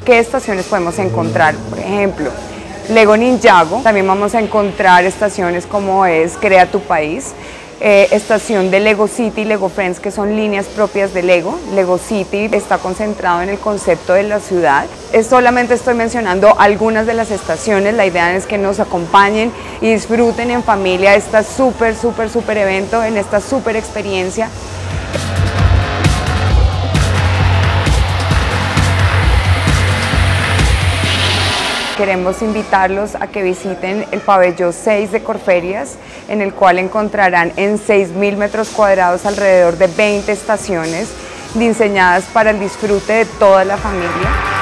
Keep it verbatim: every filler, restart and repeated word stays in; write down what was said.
¿qué estaciones podemos encontrar? Por ejemplo, Lego Ninjago, también vamos a encontrar estaciones como es Crea tu País, eh, estación de Lego City, Lego Friends, que son líneas propias de Lego. Lego City está concentrado en el concepto de la ciudad. Es, solamente estoy mencionando algunas de las estaciones, la idea es que nos acompañen y disfruten en familia este súper, súper, súper evento, en esta súper experiencia. Queremos invitarlos a que visiten el pabellón seis de Corferias, en el cual encontrarán en seis mil metros cuadrados alrededor de veinte estaciones diseñadas para el disfrute de toda la familia.